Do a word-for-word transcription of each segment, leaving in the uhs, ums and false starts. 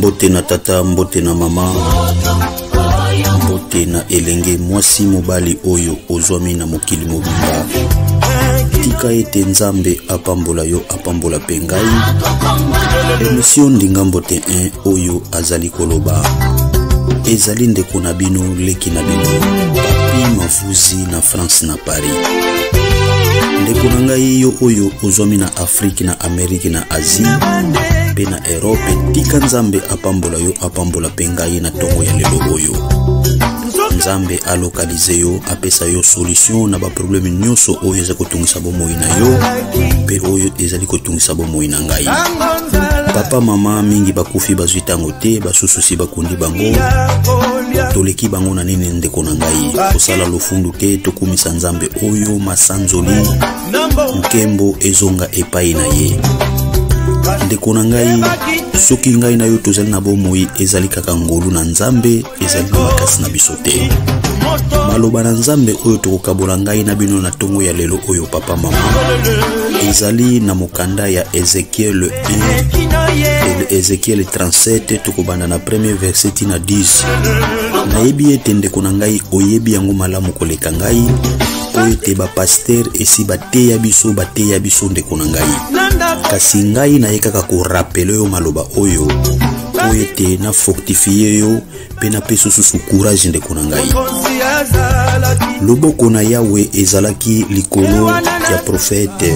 mbote na tata, mbote na mama, mbote na elenge mwasi mobali oyo ozwami na mokili mobimba. Tika ete nzambe apambola yo apambola pengai. Emission Ndinga Mbote un oyo azali koloba ezali ndeko na bino leki na bino Papi Mafuzi na France na Paris. Ndeko na ngai yo oyo ozwami na Afrique na Amerique na Asie pe na Europe. Tika nzambe apambola yo apambola pengai na tongo ya lelo oyo. Nzambe alokalize yo apesa yo solution na ba problème nyonso oyo eza kotungisa bomoi na yo pe oyo ezali kotungisa bomoi na ngai. Papa mama mingi bakufi bazwi tango te, basusu si bakundi bango toleki bango na nini ndeko na ngai. Kosala lofundu te, tokumisa nzambe oyo masanzoli nkembo ezonga epai na ye. Ndeko na ngai, soki ngai na yo tozali na bomoi ezali kaka ngolu na nzambe, ezali na makasi na biso te. Maloba na nzambe oyo tokokabola ngai na bino na tongo ya lelo oyo papa mama ezali na mokanda ya Ezekiel un et Ezekiel trente-sept, tokobanda na premier verset na dix. Nayebi ete ndeko na ngai oyebi yango malamu koleka ngai oyo te ba pasteur esi bateya biso bateya biso ndeko na ngai. Kasi ngai na yekaka ko rappele yo maloba oyo oyo te na fortifier yo pe na peso susu courage ndeko na ngai. Loboko na Yawe ezalaki likolo ya prophète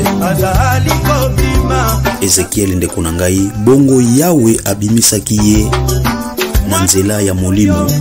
Ezekiel ndeko na ngai, bongo Yawe abimisaki ye na nzela ya molimo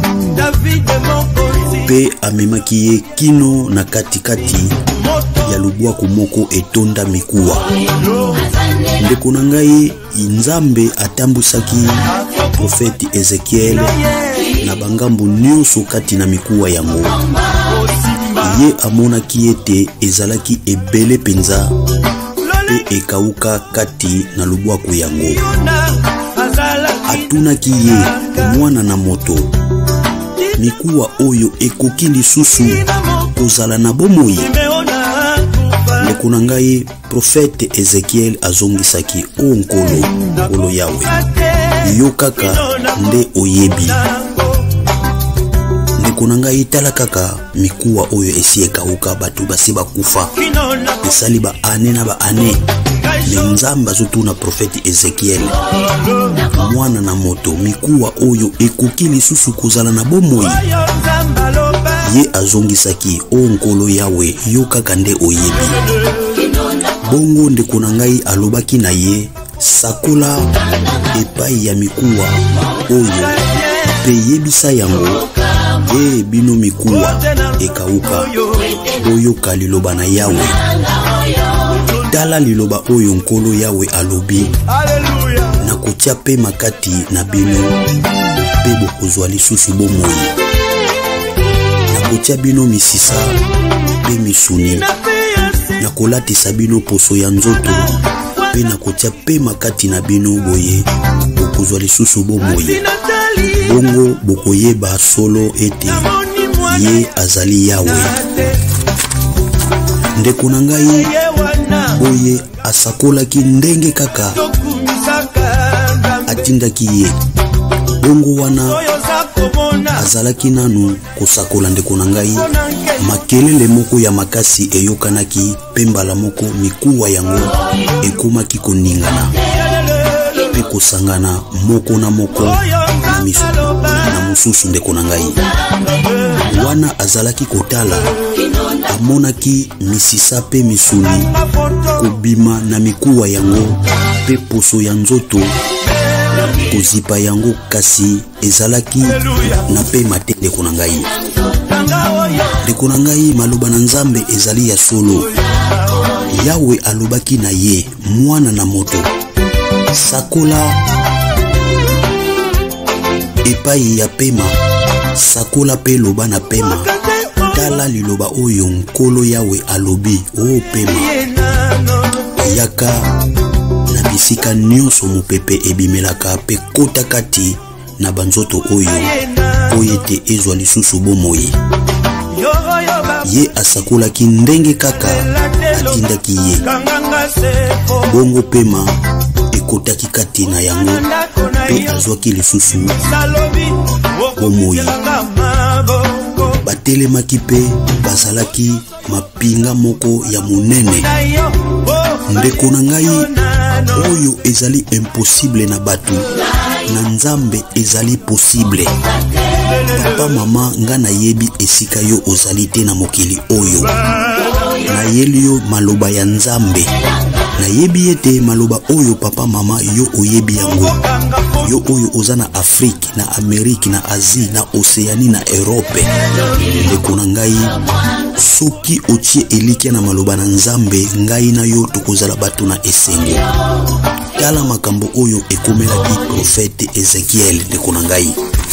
pe amemaki ye kino na katikati ya lubwaku moko etonda mikuwa. Ndeko na ngai, nzambe atambusaki prophète Ezekiel na bangambu nyonso kati na mikuwa yango. Ye amonaki ete ezalaki ebele penza pe ekauka kati na lubwaku yango. Atunaki ye, mwana na moto, mikuwa oyo ekoki lisusu kozala na bomoi? Ndeko na ngai, prophète Ezekiel azongisaki, o nkolo, nkolo Yawe, yo kaka nde oyebi. Ndeko na ngai, tala kaka mikuwa oyo esi ekauka, batu basi bakufa esali ba ane na ba ane. Ne nzamba zotu na prophète Ezekiel, mwana na moto, mikuwa oyo ekoki lisusu kozala na bomoi? Ye azongisaki, o nkolo Yawe, yo kaka nde oyebi. Bongo ndeko na ngai alobaki na ye, sakola epai ya mikuwa oyo pe yebisa yango, e bino mikuwa ekauka, boyoka liloba na Yawe. Tala liloba oyo nkolo Yawe alobi, na kotia pe makati na bino pe bokozwa lisusu bomoi, na kotia bino misisa pe misuni, na kolatisa bino poso ya nzoto pe na kotia pe makati na bino boye bokozwa lisusu bomoi. Bongo bokoyeba solo ete ye azali Yawe. Ndeko na ngai, boye asakolaki ndenge kaka atindaki ye. Bongo wana azalaki nanu kosakola ndeko na ngai, makelele moko ya makasi eyokanaki pe mbala moko mikuwa yango ekomaki koningana pe kosangana moko na moko na misu na mususu. Ndeko na ngai, wana azalaki kotala, amonaki misisa pe misuni kobima na mikuwa yango pe poso ya nzoto kozipa yango, kasi ezalaki na pe mate. Ndeko na ngai, ndeko na ngai, maloba na nzambe ezali ya solo. Yawe alobaki na ye, mwana na moto, sakola epai ya pema, sakola pe loba na pema. Tala liloba oyo nkolo Yawe alobi, o pema, yaka na bisika nyonso mopepe ebimelaka pe kota kati na banzoto oyo oyo te ezwa lisusu bomoi. Ye asakolaki ndenge kaka atindaki ye. Bongo pema ekotaki kati na yango pe azwaki lisusu bomoi. Batelemaki pe bazalaki mapinga moko ya monene. Ndeko na ngai oyo ezali impossible na batu, na Nzambe ezali possible. Papa mama nga na yebi esika yo ozali te na mokili oyo. Na yeli yo maloba ya Nzambe. Na yebi ete maloba oyo papa mama yo oyebi yango. Yo oyo oza na Afrique, na Amerique, na Asie, na Oceanie, na Europe. Ndeko na ngai soki otie elikia na maloba na Nzambe, ngai na yo tokozala batu na esengo. Tala makambo oyo ekomelaki profete Ezekiel. Ndeko na ngai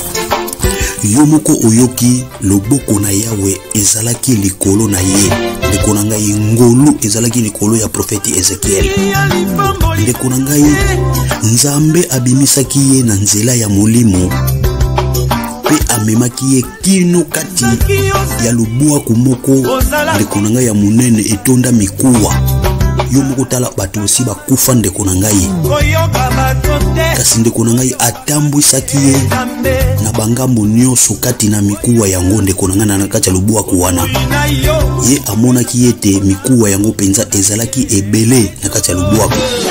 yo moko oyoki loboko na Yawe ezalaki likolo na ye. Ndeko na ngai ngolu ezalaki likolo ya profete Ezekiel. Ndeko na ngai Nzambe abimisaki ye na nzela ya molimo pe amemaki ye kino kati ya lubua kumoko. Ndeko na ngai ya munene etonda mikuwa. Yo moko tala batu osi bakufa ndeko na ngai. Kasi ndeko na ngai atambwisaki ye na bangambo nyonso kati na mikuwa yango. Ndeko na ngai na kati ya lubua kuwana ye amonaki ete mikuwa yango penza ezalaki ebele na kati ya lubua.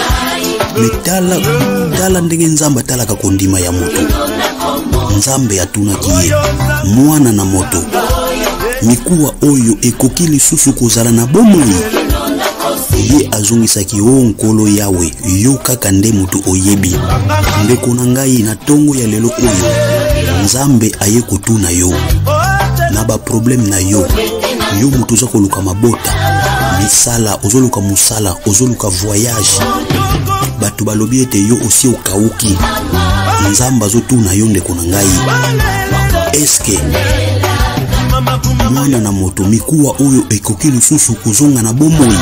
Metala tala ndenge Nzambe atalaka kondima ya moto. Nzambe atunaki ye mwana na moto, mikuwa oyo ekoki lisusu kozala na bomoi. Ye azongisaki o nkolo Yawe yo kaka nde mutu oyebi. Ndeko na ngai na tongo ya lelo oyo Nzambe aye kotuna yo na ba problème na yo. Yo mutu za koluka mabota misala, ozoluka musala, ozoluka voyage. Batu balobi ete yo osi okauki. Nzambe azotuna yo ndeko na ngai. Eske mwana na moto mikuwa oyo ekoki lisusu kozonga na bomoi?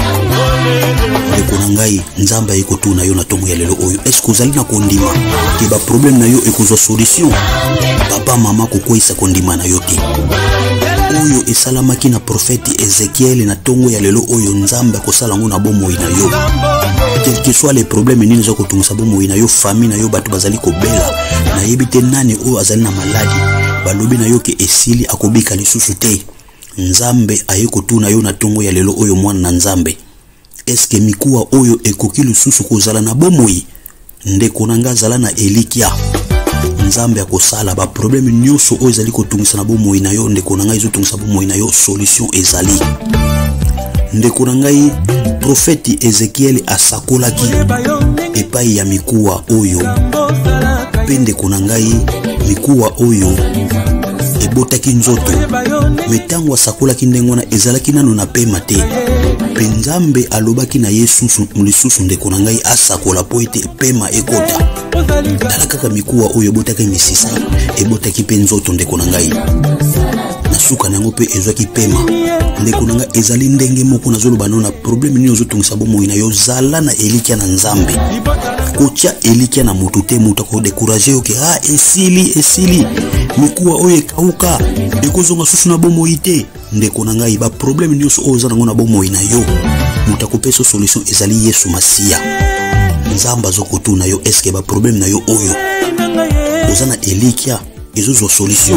Ndeko na ngai Nzambe ekotuna yo na tongo ya lelo oyo. Eske ozali na kondima ke ba problème na yo ekozwa solution? Papa mama kokoisa kondima na yo te. Oyo esalamaki na profete Ezekiel na tongo ya lelo oyo Nzambe akosala ngo na bomoi na yo. Quel que soit les problèmes nini zo kotungisa bomoi na yo, famille na yo batu bazali kobela. Na yebite nani oyo azali na maladi, balobi na yo ke esili akobika lisusu te. Nzambe aye kotuna yo na tongo ya lelo oyo mwana na Nzambe. Eske mikuwa oyo ekoki lisusu kozala na bomoi? Ndeko na nga zala na elikia. Nzambe akosala ba problème nyonso oyo ezali kotungisa na bomoi na yo. Ndeko na nga ezotungisa bomoi na yo, solution ezali. Ndeko na ngai profeti Ezekiel asakolaki epai ya mikuwa oyo. Pe ndeko na ngai mikuwa oyo ebotaki nzoto. Metango asakolaki ndengona ezalaki nano na pema te. Pe Nzambe alobaki na Yesu mulisusu ndeko na ngai asakola po ete pema ekota. Tala kaka mikuwa oyo ebotaki misisa, ebotaki pe nzoto ndeko na ngai. Nasuka nango pe ezwaki pema. Ndeko na ngai ezali ndenge moko nazoloba na problème nini ozotungisa bomoi na yo, zala na elikia na Nzambe. Kotia elikia na moto te, moto ko décourager oke ah esili esili mikuwa oyo ekauka ekozonga susu na bomoi te. Ndeko na ngai ba problème nyonso oza nango na bomoi na yo, moto akopesa solution ezali Yesu Masia. Nzambe azokotuna yo. Eske ba problème na yo oyo oza na elikia ezozwa solution?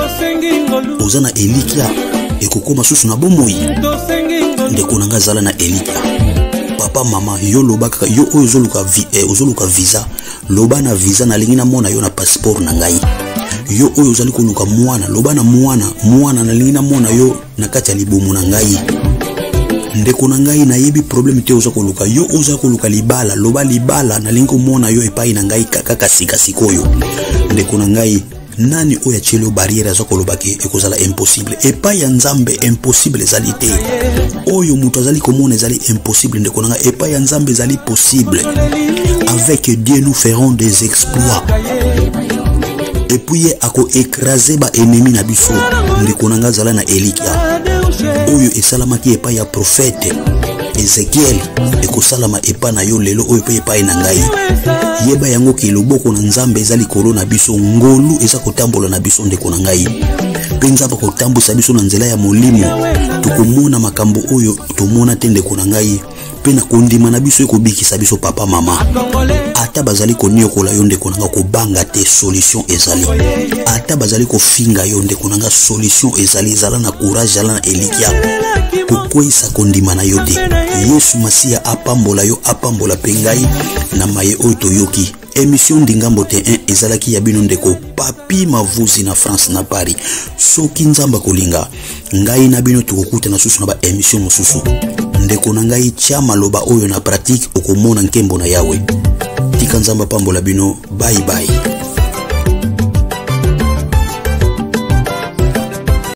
Oza na elikia ekokoma susu na bomoi? Ndeko na ngai zala na elikia. Papa mama yo lobaka yo oyo ozoluka vi eh, ozoluka visa, loba na visa na lingi na mona yo na passeport na ngai. Yo oyo ozali koluka mwana, loba na mwana mwana na lingi na mona yo na kati ya libumu na ngai. Ndeko na ngai na yebi problème te oza koluka. Yo oza koluka libala, loba libala na lingi mona yo epai na ngai kaka sika sikoyo. Ndeko na ngai nani oya chelo barrière za kolobaki ekozala impossible? Epai ya Nzambe impossible ezali te. Oyo mutu azali komona ezali impossible ndeko na ngai, epai ya Nzambe ezali possible. Avec Dieu nous ferons des exploits. Et puis ako écraser ba ennemi na biso. Ndeko na ngai zala na elikia oyo esalamaki epai ya prophète Ezekiel ekosalama epa na yo lelo oyo pe epai na ngai. Yeba yango ki loboko na Nzambe ezali likolo na biso, ngolu eza kotambola na biso ndeko na ngai. Pe Nzambe kotambusa biso na nzela ya molimo. Tukomona makambo oyo tomona te ndeko na ngai. pe na kondima na biso ekobikisa biso papa mama ata bazali konyokola yo ndeko nanga kobanga te solution ezali ata bazali kofinga yo ndeko nanga solution ezali ezala na courage ezala na elikia kokwisa kondima na yo te Yesu Masia apambola yo apambola pe ngai na maye oyo toyoki émission Ndingambo T un ezalaki ya bino ndeko Papi Mavuzi na France na Paris soki nzamba kolinga ngai na bino tukokuta na susu na ba émission mosusu ndeko na ngai tia maloba oyo na pratique okomona nkembo na yawe tika nzamba pambola bino bye bye.